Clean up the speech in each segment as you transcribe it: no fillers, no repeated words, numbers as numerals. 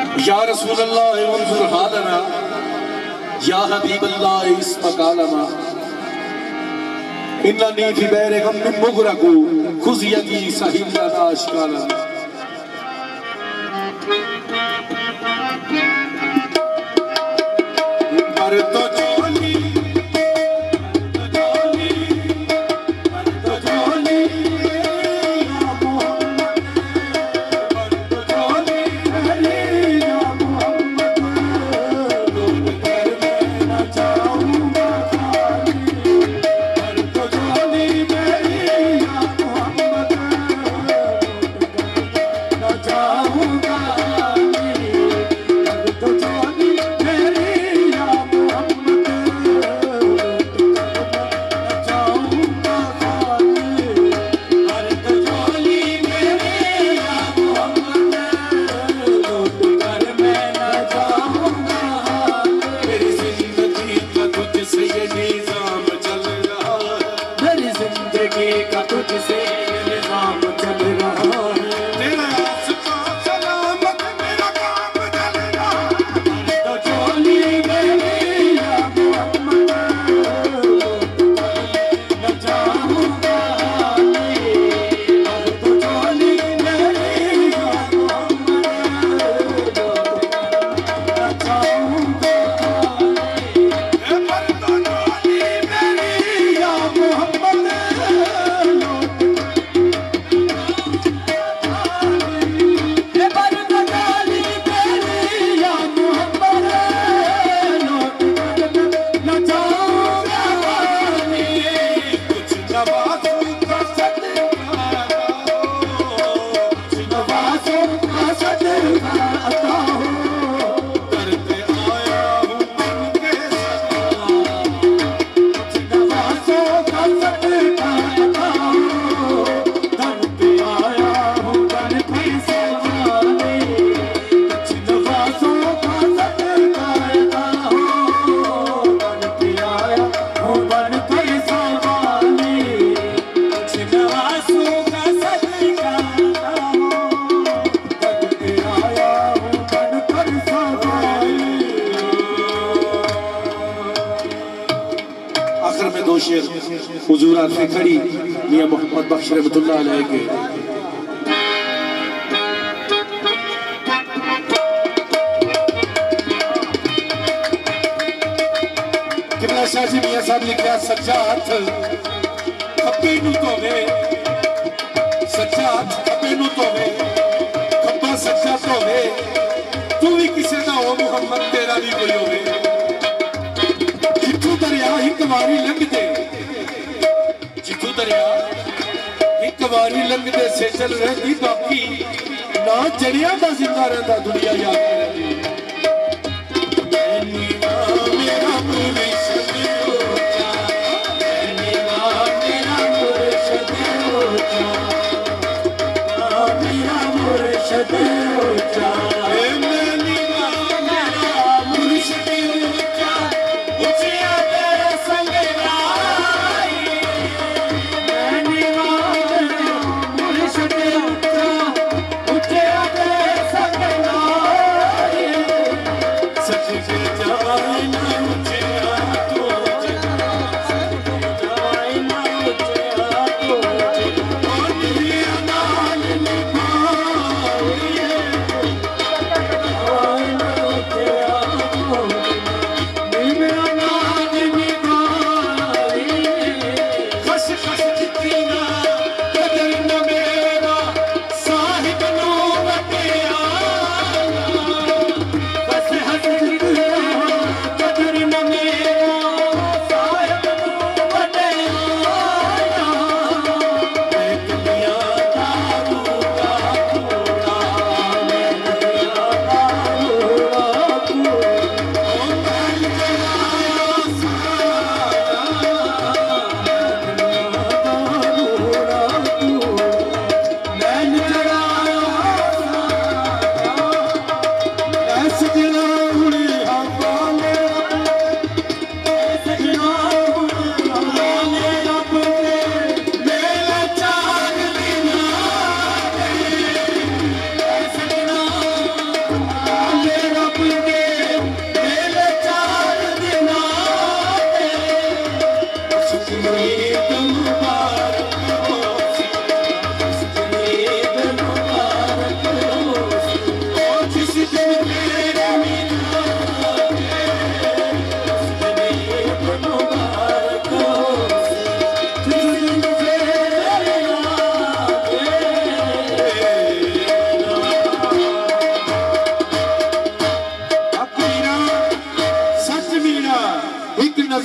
या रसूल अल्लाह उन्जुर हालना या हबीब अल्लाह इस्मकालना इन्ननी फी बैरे गम मिन मुगरकू खुज़ यदी सहिल लना अशकालना। पर तो हुजूरात से खड़ी मियां मोहम्मद बख्श रहमतुल्लाह अलैह के किबला शाह जी मियां साहब ने क्या सच्चा हाथ खब्बे नू धोवे, सच्चा हाथ खब्बे नू धोवे, खब्बा सच्चा धोवे, तू भी किसी दा हो मुहम्मद तेरा भी कोई होवे। जिथों दरिया एक वारी लंघदे, जिथों दरिया एक वारी लंघदे से चल रही बाकी ना जड़िया दा जिंदा रहता दुनिया याद रहती।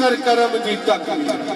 कर करम दी तकवीर